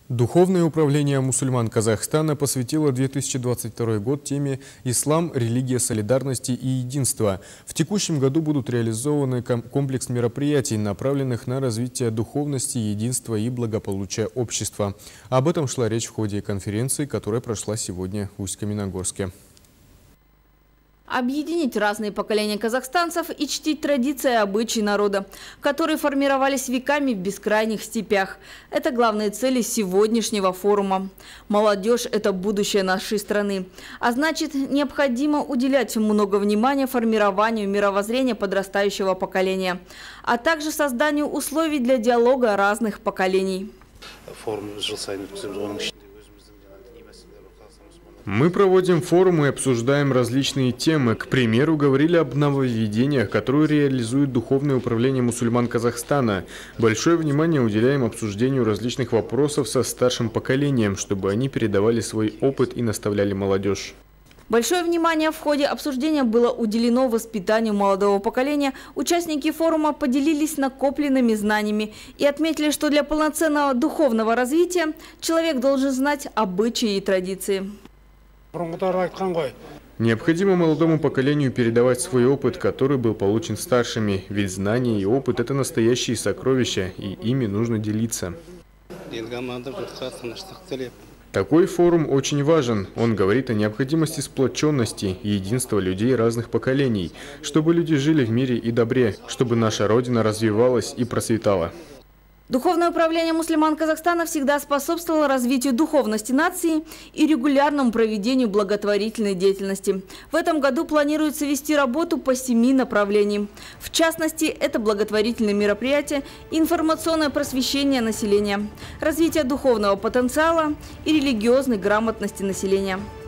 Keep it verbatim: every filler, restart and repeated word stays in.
Духовное управление мусульман Казахстана посвятило две тысячи двадцать второй год теме «Ислам, религия солидарности и единства». В текущем году будут реализованы комплекс мероприятий, направленных на развитие духовности, единства и благополучия общества. Об этом шла речь в ходе конференции, которая прошла сегодня в Усть-Каменогорске. Объединить разные поколения казахстанцев и чтить традиции и обычаи народа, которые формировались веками в бескрайних степях. Это главные цели сегодняшнего форума. Молодежь – это будущее нашей страны. А значит, необходимо уделять много внимания формированию мировоззрения подрастающего поколения, а также созданию условий для диалога разных поколений. Мы проводим форум и обсуждаем различные темы. К примеру, говорили об нововведениях, которые реализует Духовное управление мусульман Казахстана. Большое внимание уделяем обсуждению различных вопросов со старшим поколением, чтобы они передавали свой опыт и наставляли молодежь. Большое внимание в ходе обсуждения было уделено воспитанию молодого поколения. Участники форума поделились накопленными знаниями и отметили, что для полноценного духовного развития человек должен знать обычаи и традиции. Необходимо молодому поколению передавать свой опыт, который был получен старшими, ведь знания и опыт – это настоящие сокровища, и ими нужно делиться. Такой форум очень важен. Он говорит о необходимости сплоченности и единства людей разных поколений, чтобы люди жили в мире и добре, чтобы наша Родина развивалась и процветала. Духовное управление мусульман Казахстана всегда способствовало развитию духовности нации и регулярному проведению благотворительной деятельности. В этом году планируется вести работу по семи направлениям. В частности, это благотворительные мероприятия, информационное просвещение населения, развитие духовного потенциала и религиозной грамотности населения.